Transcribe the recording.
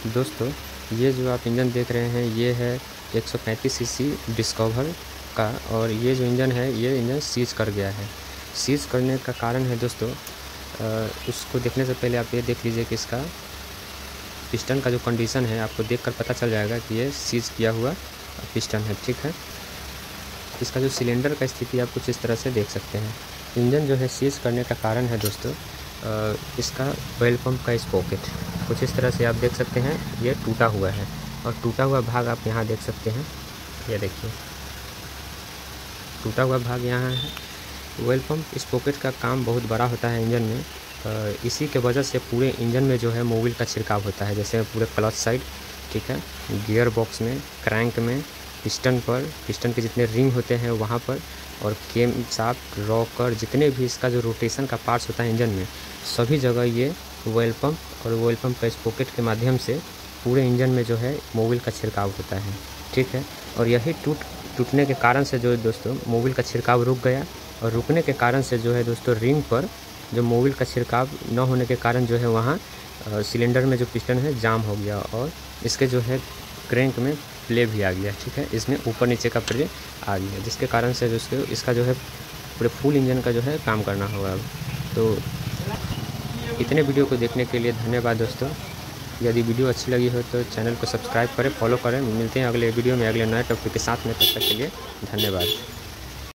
दोस्तों ये जो आप इंजन देख रहे हैं ये है 135 सीसी डिस्कवर का, और ये जो इंजन है ये इंजन सीज कर गया है। सीज करने का कारण है दोस्तों, उसको देखने से पहले आप ये देख लीजिए कि इसका पिस्टन का जो कंडीशन है आपको देखकर पता चल जाएगा कि ये सीज किया हुआ पिस्टन है। ठीक है, इसका जो सिलेंडर का स्थिति आप कुछ इस तरह से देख सकते हैं। इंजन जो है सीज करने का कारण है दोस्तों इसका ऑयल पंप का स्पॉकेट कुछ इस तरह से आप देख सकते हैं, ये टूटा हुआ है और टूटा हुआ भाग आप यहाँ देख सकते हैं। ये देखिए टूटा हुआ भाग यहाँ है। ऑयल पंप स्पॉकेट का काम बहुत बड़ा होता है इंजन में, इसी के वजह से पूरे इंजन में जो है मोबिल का छिड़काव होता है, जैसे पूरे क्लच साइड, ठीक है, गियर बॉक्स में, क्रैंक में, पिस्टन पर, पिस्टन के जितने रिंग होते हैं वहाँ पर, और केम शाफ्ट, रॉकर, जितने भी इसका जो रोटेशन का पार्ट्स होता है इंजन में, सभी जगह ये ऑयल पंप और ऑयल पंप का स्पॉकेट के माध्यम से पूरे इंजन में जो है मोबिल का छिड़काव होता है। ठीक है, और यही टूटने के कारण से जो है दोस्तों मोबिल का छिड़काव रुक गया, और रुकने के कारण से जो है दोस्तों रिंग पर जो मोबिल का छिड़काव न होने के कारण जो है वहाँ सिलेंडर में जो पिस्टन है जाम हो गया, और इसके जो है क्रैंक में प्ले भी आ गया। ठीक है, इसमें ऊपर नीचे का प्ले आ गया, जिसके कारण से जो इसका जो है पूरे फुल इंजन का जो है काम करना होगा अब। तो इतने वीडियो को देखने के लिए धन्यवाद दोस्तों। यदि वीडियो अच्छी लगी हो तो चैनल को सब्सक्राइब करें, फॉलो करें। मिलते हैं अगले वीडियो में अगले नए टॉपिक के साथ में, तब तक के लिए धन्यवाद।